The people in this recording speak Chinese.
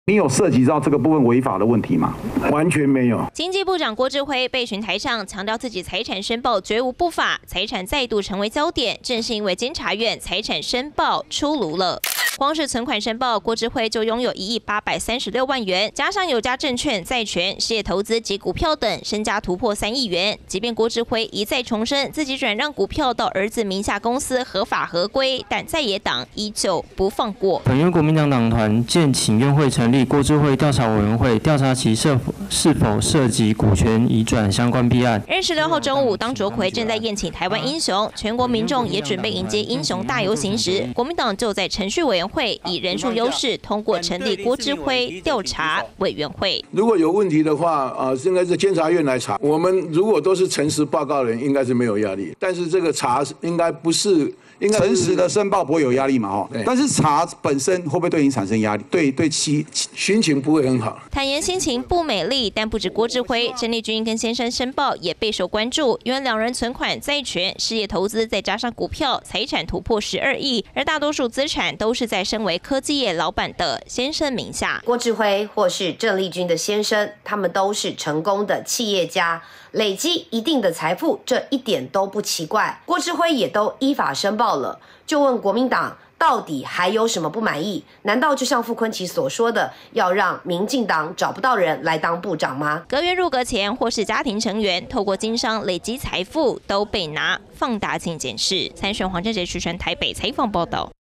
你有涉及到这个部分违法的问题吗？完全没有。 经济部长郭志辉被询台上强调自己财产申报绝无不法，财产再度成为焦点，正是因为监察院财产申报出炉了。光是存款申报，郭志辉就拥有1亿836万元，加上有价证券、债权、事业投资及股票等，身家突破3亿元。即便郭志辉一再重申自己转让股票到儿子名下公司合法合规，但在野党依旧不放过。 本院国民党党团建请愿会成立郭志辉调查委员会，调查其是否涉及股权移转相关弊案。 26号中午，当卓奎正在宴请台湾英雄，全国民众也准备迎接英雄大游行时，国民党就在程序委员会以人数优势通过成立郭志辉调查委员会。 如果有问题的话，应该是监察院来查。我们如果都是诚实报告人，应该是没有压力。但是这个查应该不是。 诚实的申报不会有压力嘛？但是查本身会不会对你产生压力？对心情不会很好。 坦言心情不美丽，但不止郭志辉，郑丽君跟先生申报也备受关注，因为两人存款、债权、事业投资再加上股票，财产突破12亿，而大多数资产都是在身为科技业老板的先生名下。 郭志辉或是郑丽君的先生，他们都是成功的企业家，累积一定的财富，这一点都不奇怪。郭志辉也都依法申报了，就问国民党到底还有什么不满意？难道就像傅崐萁所说的，要让民进党找不到人来当部长吗？ 隔月入阁前或是家庭成员透过经商累积财富，都被拿放大镜检视。参选黄正杰、徐传台北采访报道。